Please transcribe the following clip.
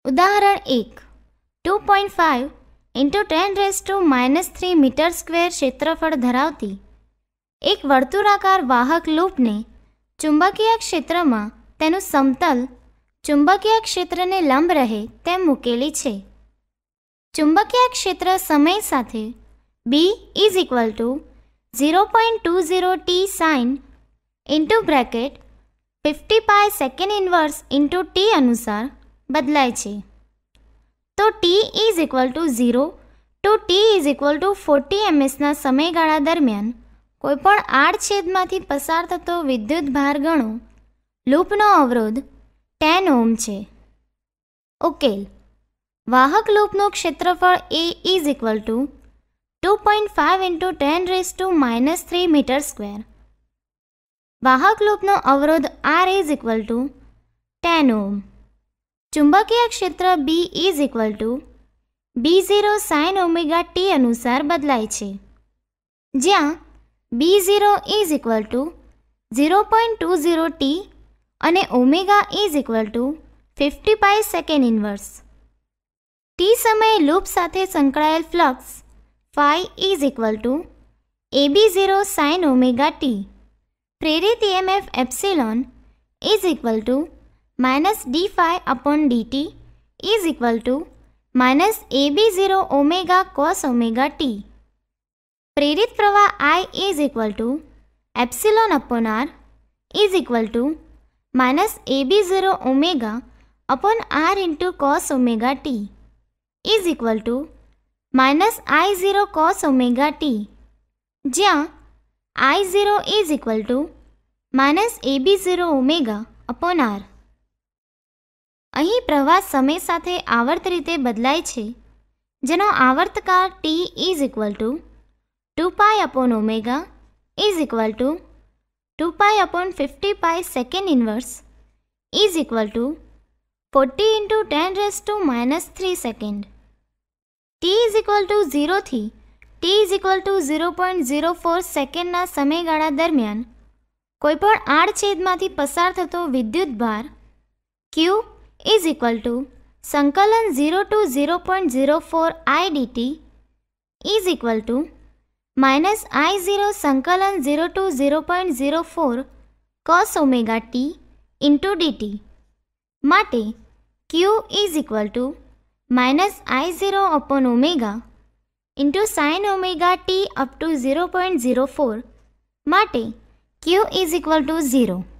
ઉદાહરણ 1. 2.5 × 10⁻³ metre square ક્ષેત્રફળ ધરાવતી એક વર્તુળાકાર વાહક લૂપને ચુંબકીય ક્ષેત્રમાં તેનું સમતલ ચુંબકીય ક્ષેત્રને લંબ રહે તેમ મૂકેલી છે. ચુંબકીય ક્ષેત્ર સમય સાથે B = 0.20 t sine (50π second inverse × t) અનુસાર બદલાય છે. તો t = 0 to t = 40 ms ના સમયગાળા દરમિયાન કોઈપણ આડછેદમાંથી પસાર થતો વિદ્યુત ભાર ગણો. લૂપનો અવરોધ 10 ઓહ્મ છે. ઉકેલ: વાહક લૂપનું ક્ષેત્રફળ A = 2.5 × 10⁻³ મીટર સ્ક્વેર. વાહક લૂપનો અવરોધ R = 10 ઓહ્મ. ચુંબકીય ક્ષેત્ર B = B0 sin ωt અનુસાર બદલાય છે, જ્યાં B0 = 0.20 t અને ઓમેગા = 50π second inverse. t સમયે લૂપ સાથે સંકળાયેલ flux phi = AB0 sin ωt. પ્રેરિત EMF epsilon = -dφ/dt = AB0 omega cos ωt. પ્રેરિત પ્રવાહ I = ε/r -AB0 omega r × cos ωt -I0 cos ωt, જ્યાં I0 = AB0 ઓમેગા r. અહીં પ્રવાહ સમય સાથે આવર્ત રીતે બદલાય છે, જેનો આવર્તકાળ T = 2π/ω 2π/50π second inverse = 40 × 10⁻³ second. t = 0 થી t = 0.04 સેકન્ડના સમયગાળા દરમિયાન કોઈપણ આડછેદમાંથી પસાર થતો વિદ્યુત ભાર Q = 0 to 0.04 I dt -I0 0 to 0.04 cos ωt × dt. માટે Q = -I0/ω sin ωt up to 0.04. માટે Q = 0.